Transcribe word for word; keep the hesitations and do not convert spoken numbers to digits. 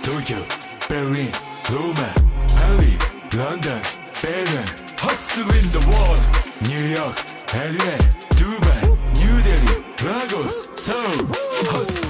東京、ベルリン、ローマ、パリ、ロンドン、ベルリン、Hustle in the world、ニューヨーク、エルエー、ドゥバイ、ニューデリー、ラゴス、ソウル、Hustle